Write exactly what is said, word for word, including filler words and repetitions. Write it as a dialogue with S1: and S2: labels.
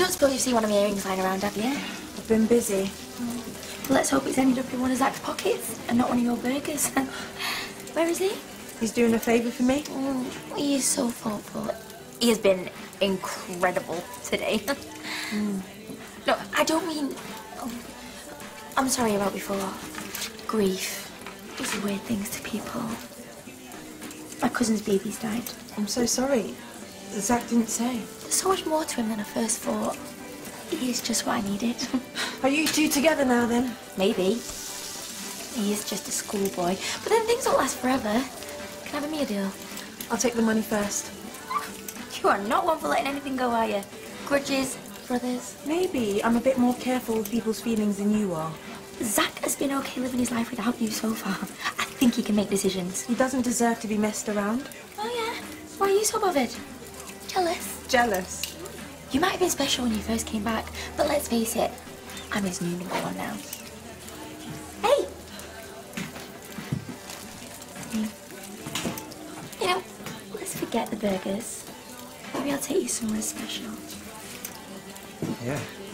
S1: Don't suppose you've seen one of my earrings lying around, have you?
S2: I've been busy.
S1: Mm. Well, let's hope it's ended up in one of Zach's pockets and not one of your burgers. Where is he?
S2: He's doing a favour for me.
S1: Mm, he is so thoughtful. He has been incredible today. mm. No, I don't mean... Oh, I'm sorry about before. Grief does weird things to people. My cousin's baby's died.
S2: I'm so sorry. Zach didn't say.
S1: There's so much more to him than I first thought. He is just what I needed.
S2: Are you two together now, then?
S1: Maybe. He is just a schoolboy. But then things don't last forever. Can I have a meal deal?
S2: I'll take the money first.
S1: You are not one for letting anything go, are you? Grudges, brothers?
S2: Maybe. I'm a bit more careful with people's feelings than you are.
S1: Zach has been okay living his life without you so far. I think he can make decisions.
S2: He doesn't deserve to be messed around.
S1: Oh, yeah? Why are you so bothered? Jealous?
S2: Jealous?
S1: You might have been special when you first came back, but let's face it, I'm his new number one now. Hey! You know, let's forget the burgers. Maybe I'll take you somewhere special.
S3: Yeah.